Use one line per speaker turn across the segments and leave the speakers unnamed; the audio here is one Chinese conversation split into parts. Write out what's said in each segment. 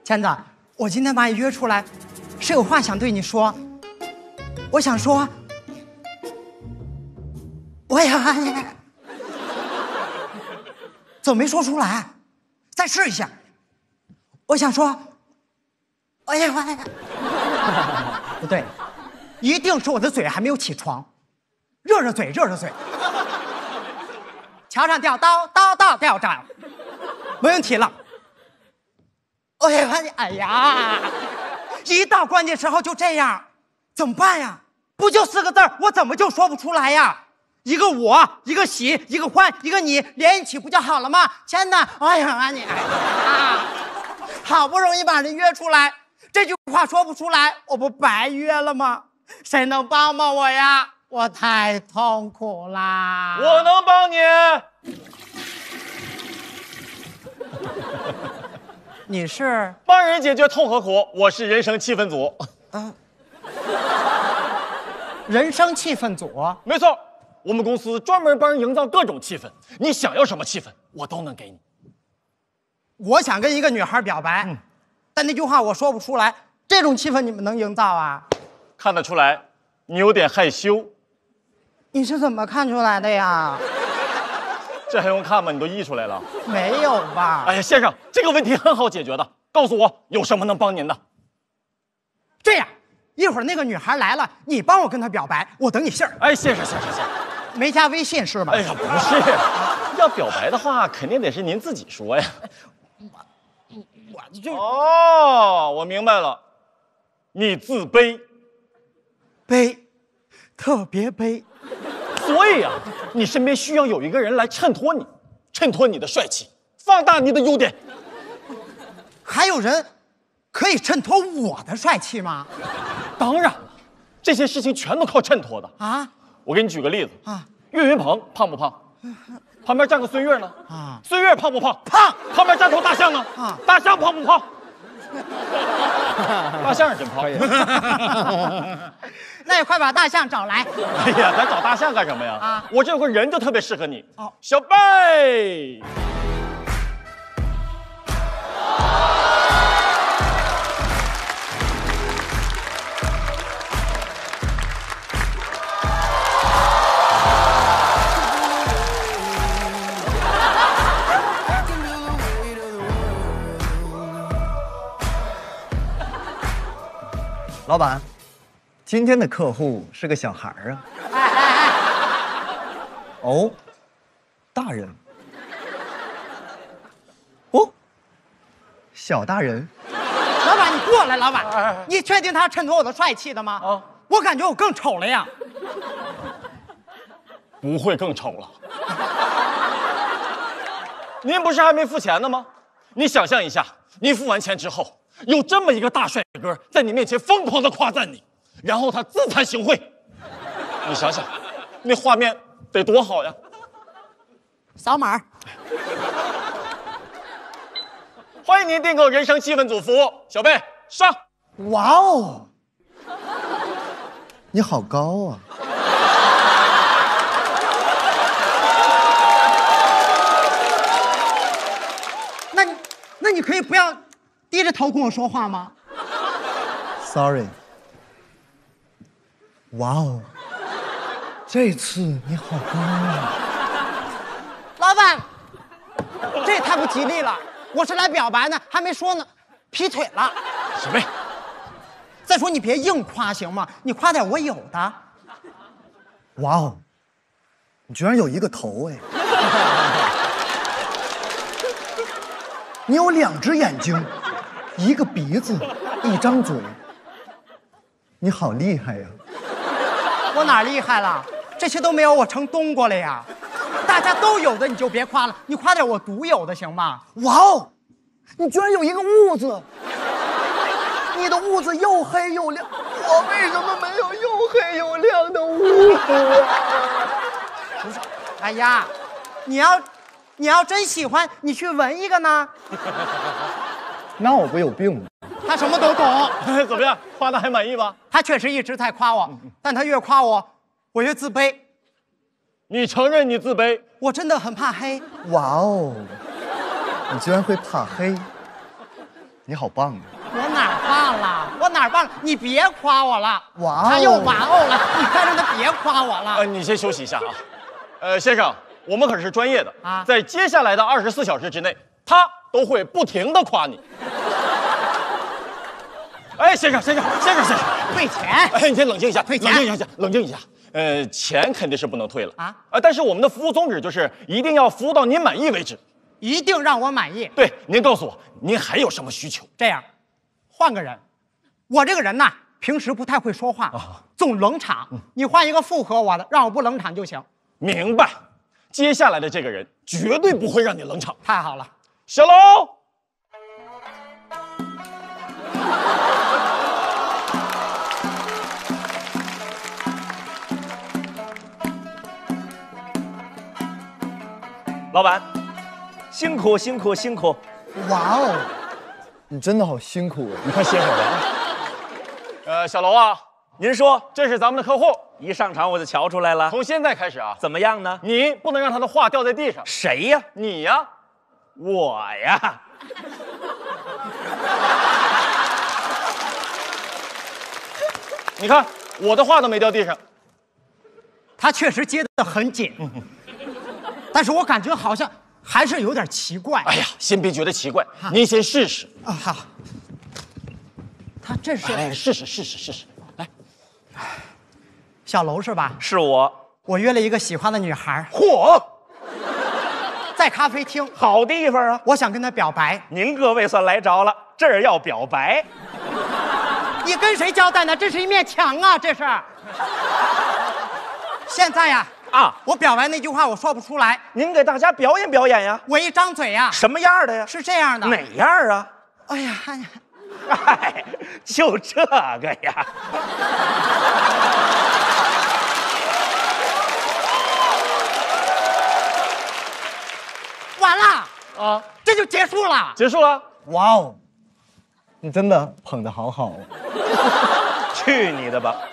钱子，我今天把你约出来，是有话想对你说。我想说，我也怎么没说出来？再试一下。我想说，我也不对，一定是我的嘴还没有起床，热热嘴，热热嘴。桥上吊刀，刀到吊着，没问题了。我也哎呀，一到关键时候就这样，怎么办呀？不就4个字，我怎么就说不出来呀？一个我，一个喜，一个欢，一个你，连一起不就好了吗？亲的，哎呀你，好不容易把人约出来，这句话说不出来，我不白约了吗？谁能帮帮我呀？我太痛苦啦！
我能帮你。
你是
帮人解决痛和苦，我是人生气氛组。
人生气氛组？
没错，我们公司专门帮人营造各种气氛，你想要什么气氛，我都能给你。
我想跟一个女孩表白，但那句话我说不出来，这种气氛你们能营造啊？
看得出来，你有点害羞。
你是怎么看出来的呀？
这还用看吗？你都溢出来了。
没有吧？
哎呀，先生，这个问题很好解决的，告诉我有什么能帮您的。
这样，一会儿那个女孩来了，你帮我跟她表白，我等你信儿。
哎，先生，
没加微信是吧？
哎呀，不是，要表白的话，肯定得是您自己说呀。
我就
哦，我明白了，你自卑，
卑，特别卑。
所以啊，你身边需要有一个人来衬托你，衬托你的帅气，放大你的优点。
还有人可以衬托我的帅气吗？
当然了，这些事情全都靠衬托的
啊！
我给你举个例子
啊，
岳云鹏胖不胖？旁边站个孙悦呢？
啊，
孙悦胖不胖？
胖。
旁边站头大象呢？
啊，
大象胖不胖？大象是真胖。
那你快把大象找来。
哎呀，咱找大象干什么呀？
啊，
我这有个人就特别适合你。
哦，
小贝。
老板，今天的客户是个小孩儿啊。哦，大人。哦，小大人。
老板，你过来，老板，你确定他衬托我的帅气的吗？
啊，
我感觉我更丑了呀。
不会更丑了。您不是还没付钱呢吗？你想象一下，您付完钱之后，有这么一个大帅哥在你面前疯狂的夸赞你，然后他自惭形秽，你想想，那画面得多好呀！
扫码。
欢迎您订购人生气氛组服务，小贝上。
哇哦，你好高啊！
那你可以不要低着头跟我说话吗
？Sorry。哇哦，这次你好高啊！
老板，这也太不吉利了。我是来表白呢，还没说呢，劈腿了。
小贝，
再说你别硬夸行吗？你夸点我有的。
哇哦，你居然有一个头哎！你有2只眼睛，1个鼻子，1张嘴，你好厉害呀！
我哪厉害了？这些都没有我成冬瓜了呀！大家都有的你就别夸了，你夸点我独有的行吗？
哇哦，你居然有一个痦子！你的痦子又黑又亮，我为什么没有又黑又亮的痦子啊？
不是，哎呀，你要真喜欢，你去纹一个呢。
那我不有病吗？
他什么都懂。
怎么样？夸的还满意吧？
他确实一直在夸我，但他越夸我，我越自卑。
你承认你自卑？
我真的很怕黑。
哇哦，你居然会怕黑！ 你好棒啊！
我哪儿棒了？我哪儿棒了？你别夸我了。
哇哦
他又哇哦了，你快让他别夸我了。
你先休息一下啊。先生，我们可是专业的
啊，
在接下来的24小时之内，他都会不停的夸你。哎，先生，
退钱。
哎，你先冷静一下，
退钱
冷静一下。钱肯定是不能退了
啊。
但是我们的服务宗旨就是一定要服务到您满意为止。
一定让我满意。
对，您告诉我，您还有什么需求？
这样，换个人。我这个人呐，平时不太会说话，总冷场。你换一个附和我的，让我不冷场就行。
明白。接下来的这个人绝对不会让你冷场。
太好了，
小楼。
老板，辛苦。
哇哦，你真的好辛苦啊！
你快歇会儿吧。小楼啊，
您说，
这是咱们的客户，
一上场我就瞧出来了。
从现在开始啊，
怎么样呢？
你不能让他的话掉在地上。
谁呀？
你呀，
我呀。
你看我的话都没掉地上。
他确实接得很紧，但是我感觉好像还是有点奇怪。
哎呀，先别觉得奇怪，您先试试
啊，好。他这是
哎，试试，来。
小楼是吧？
是我。
我约了一个喜欢的女孩，
嚯，
在咖啡厅，
好地方啊！
我想跟她表白。
您各位算来着了，这儿要表白。
你跟谁交代呢？这是一面墙啊，这是。现在呀，我表白那句话我说不出来，
您给大家表演表演呀。
我一张嘴呀，
什么样的呀？
是这样的。
哪样啊？
哎呀，
哎，就这个呀。
完了
啊，
这就结束了。
结束了。
哇哦，你真的捧得好好啊！
去你的吧！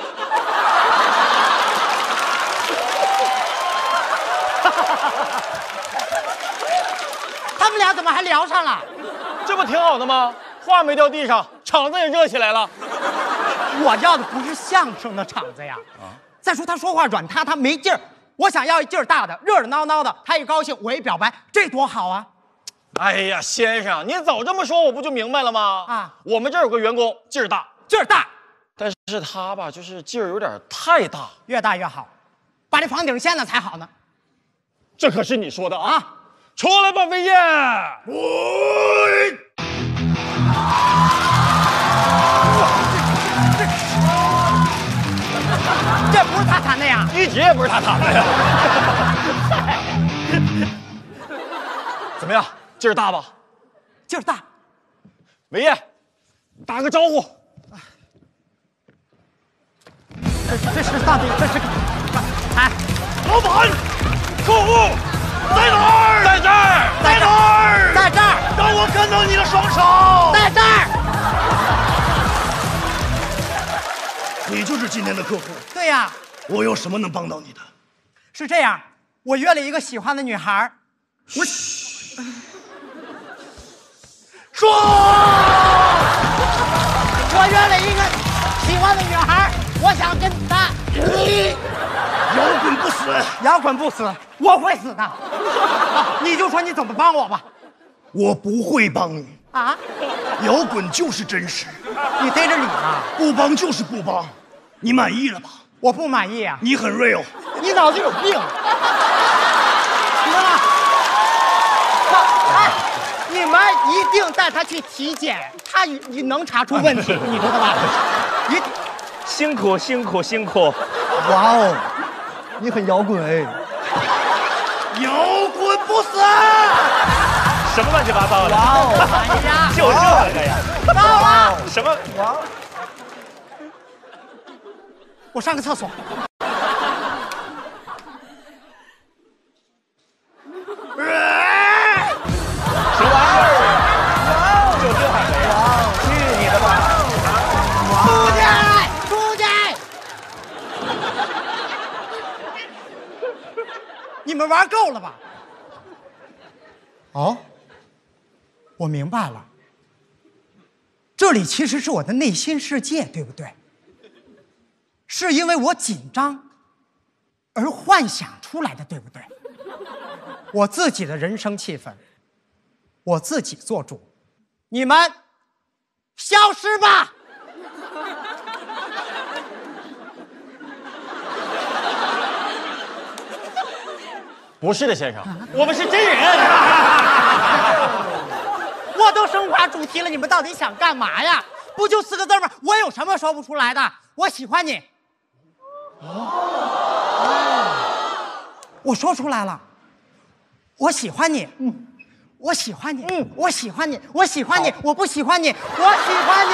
他们俩怎么还聊上了？
这不挺好的吗？话没掉地上，场子也热起来了。
我要的不是相声的场子呀。再说他说话软塌塌没劲儿，我想要一劲儿大的，热热闹闹的。他一高兴，我一表白，这多好啊！
哎呀，先生，您早这么说，我不就明白了吗？
啊，
我们这儿有个员工劲儿大，
劲儿大，
但是他吧，就是劲儿有点太大，
越大越好，把这房顶掀了才好呢。
这可是你说的啊！出来吧，魏燕。
这不是他弹的呀？
一直也不是他弹的呀。怎么样，劲儿大吧？
劲儿大。
魏燕，打个招呼。
这是到底这是？哎，
老板，客户在哪儿？在这儿，
在哪儿？在这儿。
让我看到你的双手。
在这儿。
你就是今天的客户。
对呀。
我有什么能帮到你的？
是这样，我约了一个喜欢的女孩。
说，
我约了一个喜欢的女孩，我想跟她
摇滚不死。
摇滚不死，我会死的。你就说你怎么帮我吧。
我不会帮你
啊！
摇滚就是真实，
你逮着理了？
不帮就是不帮。你满意了吧？
我不满意啊！
你很 real，
你脑子有病！你知道吗？哎，你们一定带他去体检，你能查出问题，你知道吧？你
辛苦。
哇哦，你很摇滚哎！
摇滚不死。
什么乱七八糟的？
哇哦，
哎呀，
就这个呀！
到了，
什么？
哇！
我上个厕所。
什么玩意儿啊？就这个呀！去你的吧！
出去！你们玩够了吧？哦，我明白了， 这里其实是我的内心世界，对不对？是因为我紧张而幻想出来的，对不对？我自己的人生气氛，我自己做主，你们消失吧！
不是的，先生，我们是真人。
我都升华主题了，你们到底想干嘛呀？不就4个字吗？我有什么说不出来的？我喜欢你。我说出来了，我喜欢你。我喜欢你。我喜欢你。我喜欢你。我不喜欢你。我喜欢你。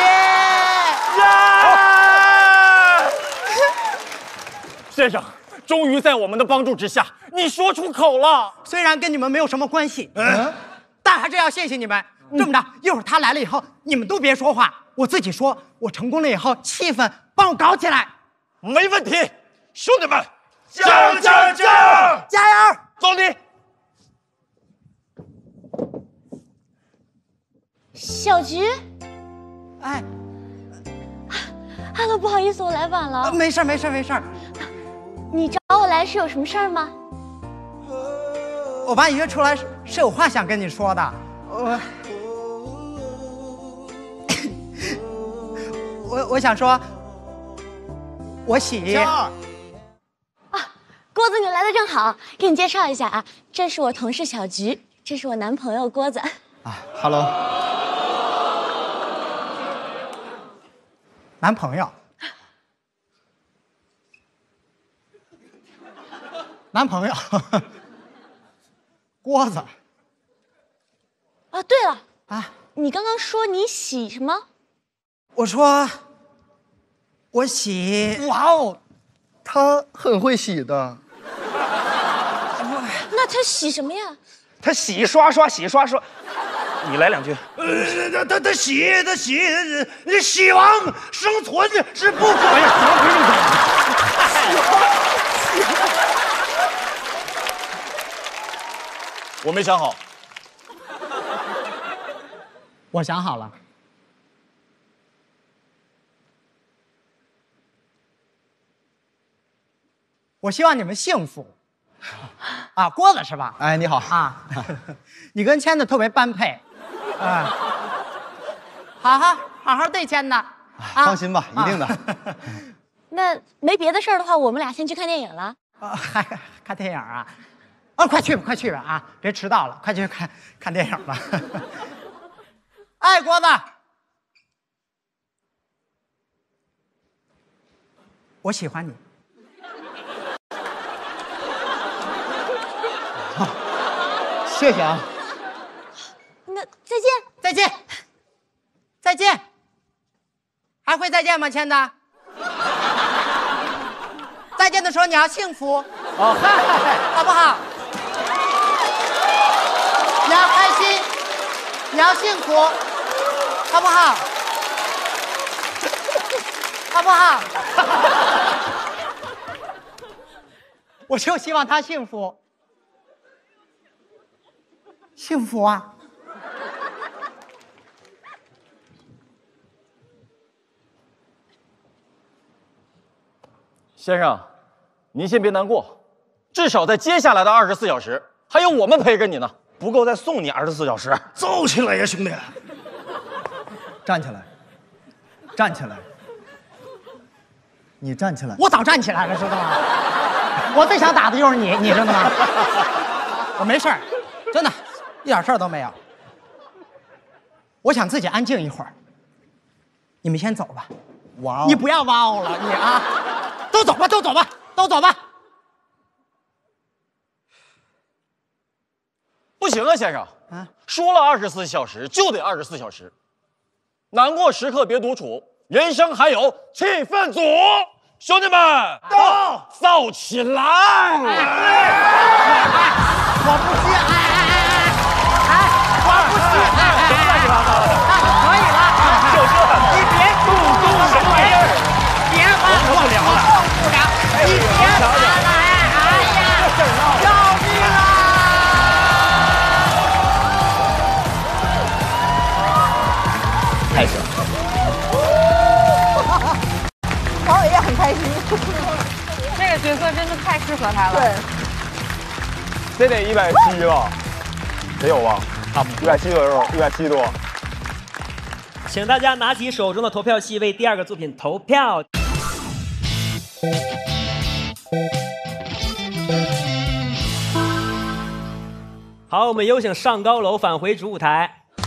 先生，终于在我们的帮助之下，你说出口了。
虽然跟你们没有什么关系，但还是要谢谢你们。这么着，一会儿他来了以后，你们都别说话，我自己说。我成功了以后，气氛帮我搞起来。
没问题，兄弟们，
加油加油加油！
加油！
走你。
小菊，
哎
，Hello， 不好意思，我来晚了。
没事没事没事。
你找我来是有什么事儿吗？
我把你约出来是有话想跟你说的。我想说，我喜。
郭子，你来的正好，给你介绍一下啊，这是我同事小菊，这是我男朋友郭子。
Hello， 男朋友，郭子。
啊，对了
啊，
你刚刚说你喜什么？
我说，我喜。
哇哦，他很会洗的。
那他喜什么呀？
他洗刷刷，洗刷刷。你来2句。
他希望生存是不可。哎呀，怎么回事？
我没想好。
我想好了。我希望你们幸福。郭子是吧？
哎，你好
啊，你跟谦子特别般配。好好对谦子。
放心吧，一定的。
那没别的事儿的话，我们俩先去看电影了。
还看电影啊？快去吧啊！别迟到了，快去看电影吧。哎，郭子，我喜欢你。
谢谢啊。
那再见。
再见。还会再见吗，谦子？再见的时候你要幸福，好不好？你要开心，你要幸福，好不好？好不好？我就希望他幸福，幸福啊！
先生，您先别难过，至少在接下来的24小时，还有我们陪着你呢。
不够再送你24小时。
走起来呀，兄弟！
站起来，站起来，你站起来。
我早站起来了，知道吗？我最想打的就是你，你知道吗？我没事儿，真的，一点事儿都没有。我想自己安静一会儿。你们先走吧。
哇哦！
你不要哇哦了，你啊！都走吧，都走吧，都走吧。
不行啊，先生，说了24小时就得24小时。难过时刻别独处，人生还有气氛组，兄弟们，
到，
燥起来！
我不信，我不信，
乱七八糟的，
可以了，
就这，
你别
动什么玩意儿？
别玩，
我受不了了，
受不了，你别玩了，哎呀，要命啊！
开始。
说他了。
对，
这得170吧？得有吧？差不多170左右，170多。
请大家拿起手中的投票器，为第二个作品投票。好，我们有请上高楼返回主舞台。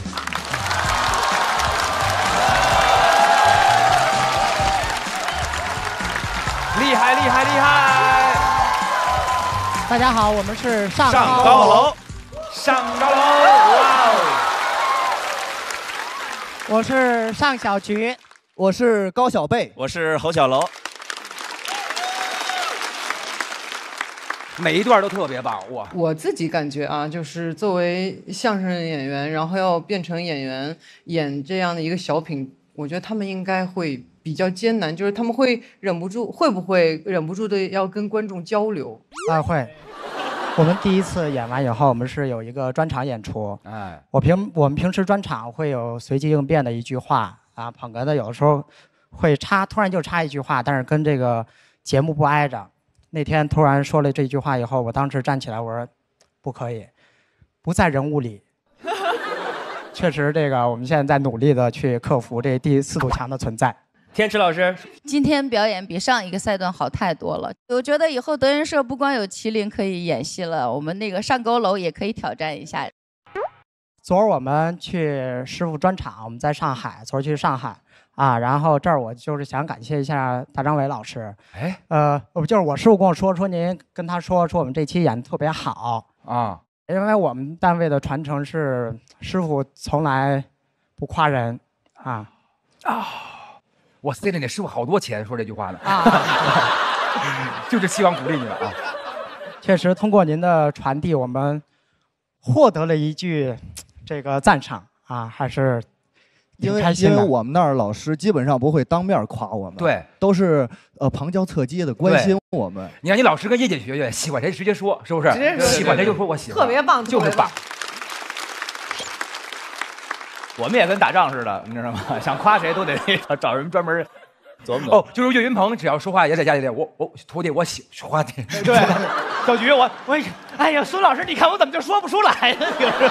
厉害厉害厉害！
大家好，我们是上
高楼，上高楼，哇哦！
我是尚小菊，
我是高小贝，
我是侯小楼。
每一段都特别棒，哇！
我自己感觉啊，就是作为相声演员，然后要变成演员演这样的一个小品，我觉得他们应该会比较艰难，就是他们会会不会忍不住的要跟观众交流？
会。我们第一次演完以后，我们是有一个专场演出。
哎，
我们平时专场会有随机应变的一句话啊，捧哏的有的时候会突然就插一句话，但是跟这个节目不挨着。那天突然说了这句话以后，我当时站起来，我说不可以，不在人物里。确实，这个我们现在在努力的去克服这第4堵墙的存在。
天池老师，
今天表演比上一个赛段好太多了。我觉得以后德云社不光有麒麟可以演戏了，我们那个上高楼也可以挑战一下。
昨儿我们去师傅专场，我们在上海，昨儿去上海。然后这儿我就是想感谢一下大张伟老师。
哎，
就是我师傅跟我说您跟他说我们这期演得特别好
啊，
因为我们单位的传承是师傅从来不夸人
我塞了你师傅好多钱说这句话呢就是希望鼓励你了啊。
确实，通过您的传递，我们获得了一句这个赞赏还是。
因为我们那儿老师基本上不会当面夸我们，
对，
都是旁敲侧击的关心我们。
你看你老师跟叶姐学学，喜欢谁直接说，是不是？喜欢谁就说我喜欢，
特别棒，
就是棒。
我们也跟打仗似的，你知道吗？想夸谁都得找人专门琢磨。
哦，就是岳云鹏，只要说话也在家里我徒弟我喜说话的。
对，小菊我哎呀，孙老师，你看我怎么就说不出来呢？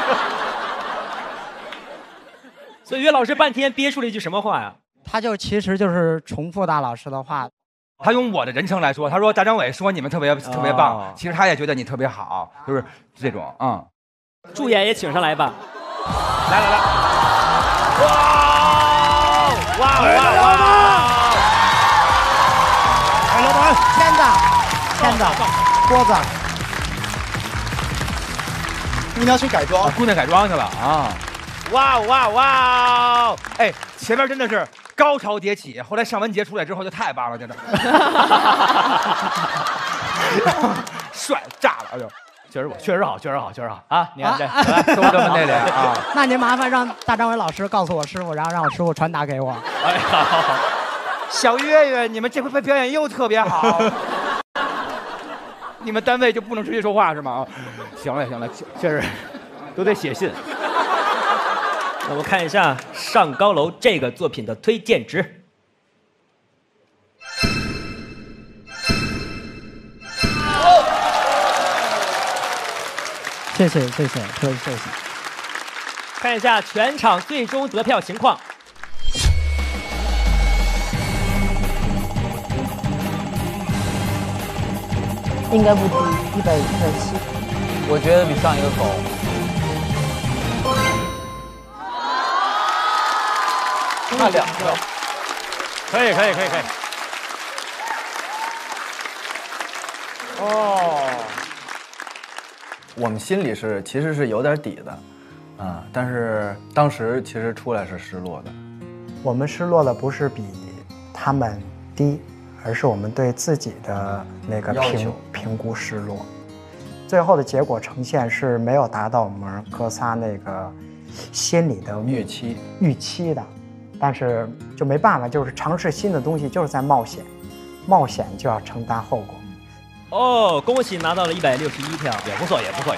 所以岳老师半天憋出了一句什么话呀？
他其实就是重复大老师的话。
他用我的人称来说，他说大张伟说你们特别棒，其实他也觉得你特别好，就是这种
助演也请上来吧。
来，哇！
哎，老板，
签子，桌子。
姑娘去改装，
姑娘改装去了啊！哇！哎，前面真的是高潮迭起，后来尚雯婕出来之后就太棒了，真的，帅炸了就。
确实好啊！你看这
都这么内敛啊！
那您麻烦让大张伟老师告诉我师傅，然后让我师傅传达给我。
哎，好。
小岳岳，你们这回表演又特别好。你们单位就不能直接说话是吗？行了，
确实都得写信。
那我们看一下上高楼这个作品的推荐值。
谢谢，谢谢。
看一下全场最终得票情况。
应该不低，170。
我觉得比上一个高。差2票。可以。
我们心里其实是有点底的，但是当时其实出来是失落的。
我们失落的不是比他们低，而是我们对自己的那个评估失落。最后的结果呈现是没有达到我们哥仨那个心里的预期的，但是就没办法，就是尝试新的东西，就是在冒险就要承担后果。
恭喜拿到了161票，
也不错。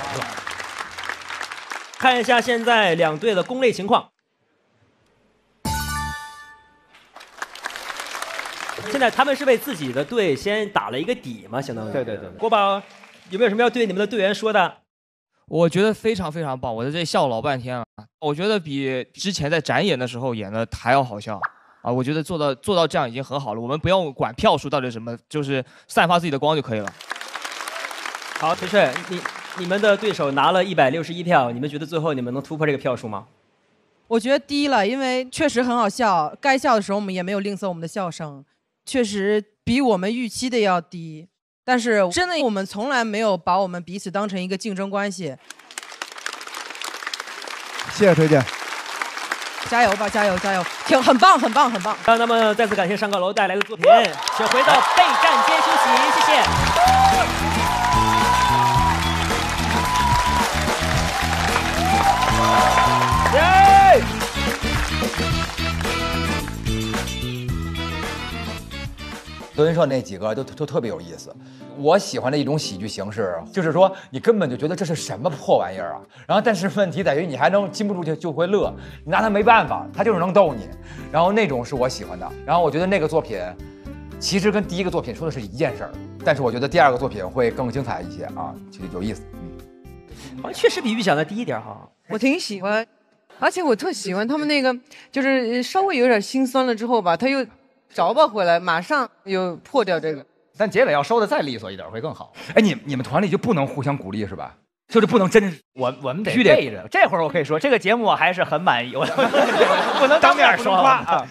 看一下现在两队的攻类情况。 现在他们是为自己的队先打了一个底嘛，相当于。对。国宝有没有什么要对你们的队员说的？
我觉得非常非常棒，我在这里笑了老半天了。我觉得比之前在展演的时候演的还要好笑啊！我觉得做到这样已经很好了。我们不用管票数到底是什么，就是散发自己的光就可以了。
好，锤锤，你们的对手拿了161票，你们觉得最后你们能突破这个票数吗？
我觉得低了，因为确实很好笑，该笑的时候我们也没有吝啬我们的笑声，确实比我们预期的要低。但是真的，我们从来没有把我们彼此当成一个竞争关系。
谢谢推荐，
加油吧，加油，很棒。
那么再次感谢上高楼带来的作品，请回到备战间休息，谢谢。
德云社那几个都特别有意思，我喜欢的一种喜剧形式，就是说你根本就觉得这是什么破玩意儿啊，然后但是问题在于你还能禁不住就会乐，你拿他没办法，他就是能逗你，然后那种是我喜欢的，然后我觉得那个作品其实跟第一个作品说的是一件事儿，但是我觉得第二个作品会更精彩一些啊，就有意思。
好像确实比预想的低一点哈，
我挺喜欢，而且我特喜欢他们那个，就是稍微有点心酸了之后吧，他又着吧回来，马上又破掉这个。
但结尾要收的再利索一点会更好。哎，你们团里就不能互相鼓励是吧？就是不能真是
我们得背着。这会儿我可以说，这个节目我还是很满意，我不能当面说啊。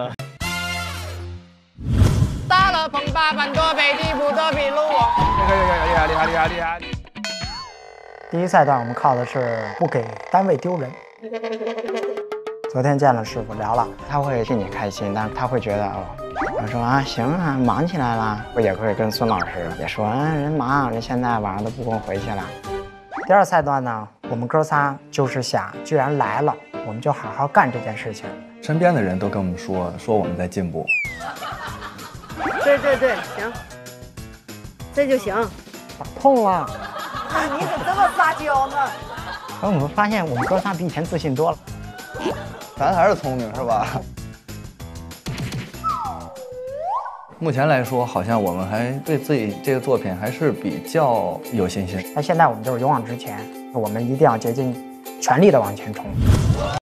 打了碰8板多北地不得比路。
厉害！
第一赛段我们靠的是不给单位丢人。昨天见了师傅聊了，他会替你开心，但是他会觉得我说啊行啊，忙起来了。我也会跟孙老师也说，人忙，人现在晚上都不供回去了。第二赛段呢，我们哥仨就是想，既然来了，我们就好好干这件事情。
身边的人都跟我们说我们在进步。
对，行，这就行。
打痛了。
你怎么这么撒娇呢？
然后我们发现我们哥仨比以前自信多了。
咱还是聪明是吧？目前来说，好像我们还对自己这个作品还是比较有信心。
那现在我们就是勇往直前，我们一定要竭尽全力的往前冲。